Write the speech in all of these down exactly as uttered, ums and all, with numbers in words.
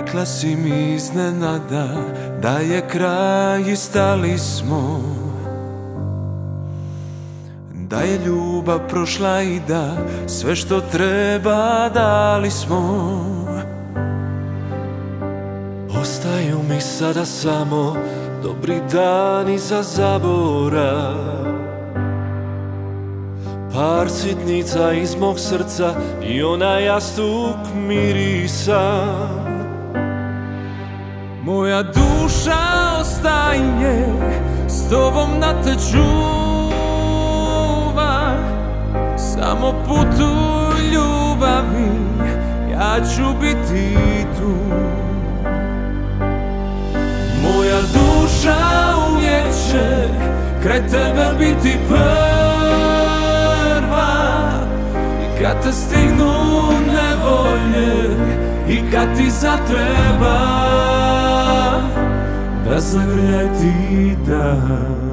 Rekla si mi iznenada da je kraj i stali smo, da je ljubav prošla i da sve što treba dali smo. Ostaju mi sada samo dobri dani za zaborav, par sitnica iz mog srca i onaj jastuk mirisa. Moja duša ostaje s tobom da te čuva, samo putuj ljubavi, ja ću biti tu. Moja duša uvijek će kraj tebe biti prva, i kad te stignu nevolje i kad ti zatreba, da zagrljaj ti dan.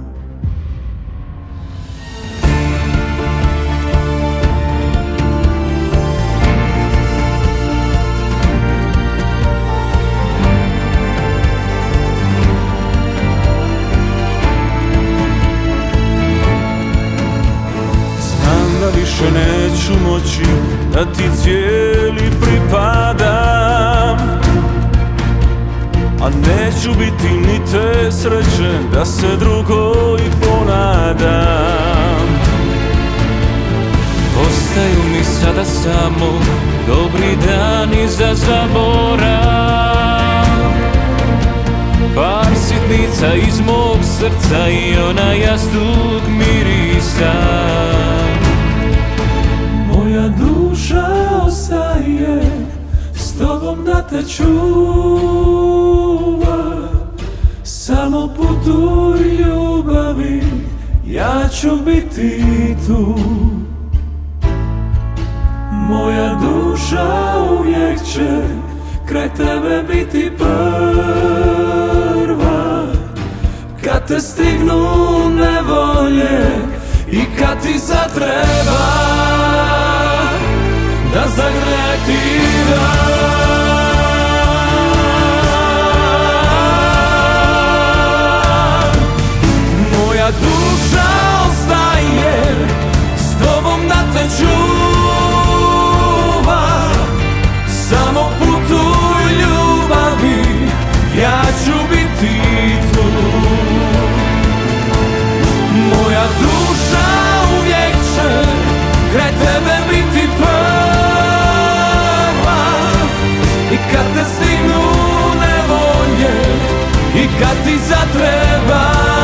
Više neću moći da ti cijeli pripadam, a neću biti ni te sreće da se drugoj ponadam. Ostaju mi sada samo dobri dani za zaborav, par sitnica iz mog srca i onaj jastuk mirisa. Moja duša ostaje s tobom da te čuva, samo putuj ljubavi, ja ću biti tu. Moja duša uvijek će kraj tebe biti prva, kad te stignu nevolje i kad ti zatreba, da zagrljaj ti dan. Moja duša ostaje s tobom da te čuva, samo putuj ljubavi, ja ću biti tu. Moja duša uvijek će kraj tebe biti prva, i kad te stignu nevolje i kad ti zatreba,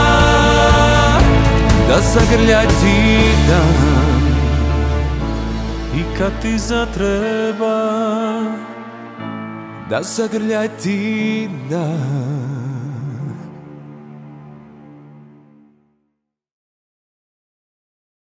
da zagrljaj ti dan. I kad ti zatreba, da zagrljaj ti dan.